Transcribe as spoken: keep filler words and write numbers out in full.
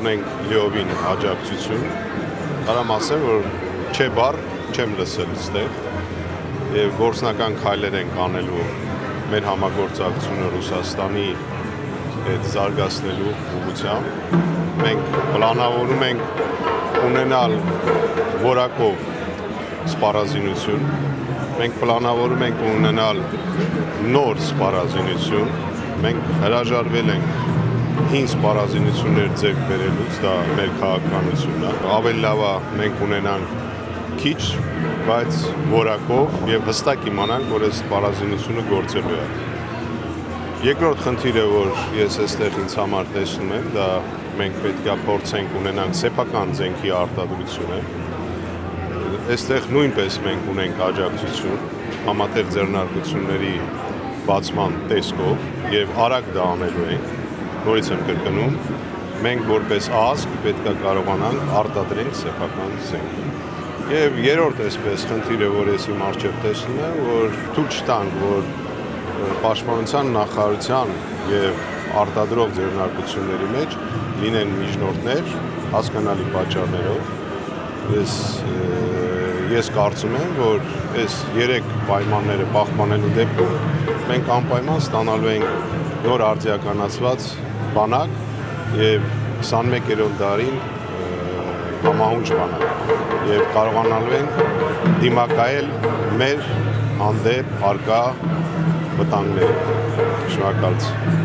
ունենք լիովին աջակցություն, կարամ ասեմ, որ չէ բառ չեմ լսել ստեղ եւ գործնական քայլեր ենք անելու մեր համագործակցությունը Ռուսաստանի հետ զարգացնելու ուղղությամբ։ Մենք պլանավորում ենք ունենալ որակով սպառազինություն, մենք պլանավորում ենք ունենալ նոր սպառազինություն, մենք հրաժարվել ենք հին սպառազինություններ ձեռք բերելուց, դա մեր քաղաքականությունն է։ Ավելի լավ է մենք ունենանք քիչ, բայց որակով եւ հստակ իմանանք, որ այս սպառազինությունը գործելու է։ Երկրորդ խնդիրը, որ ես այստեղ ինձ համար տեսնում եմ, դա մենք պետք է փորձենք ունենանք սեփական զենքի արտադրությունը։ Այստեղ նույնպես մենք ունենք աջակցություն համատեղ ձեռնարկությունների բացման տեսքով եւ արագ դա անելու ենք։ Նորից եմ կրկնում, մենք որպես ազգ պետք է կարողանանք արտադրենք սեփական զենք։ Եվ երրորդ այսպես խնդիրը, որ ես իմ առջև տեսնում եմ, որ թույլ չտանք, որ Պաշտպանության նախարարության եւ արտադրող ձեռնարկությունների մեջ լինեն միջնորդներ հասկանալի պատճառներով։ Ես ես կարծում եմ, որ այս երեք պայմանները պահպանելու դեպքում մենք անպայման ստանալու ենք նոր արձիականացված բանակ եւ քսանմեկերորդ դարին համահունչ բանակ եւ կարողանալու ենք դիմակայել մեր հանդեպ արկա վտանգները։ Շնորհակալություն։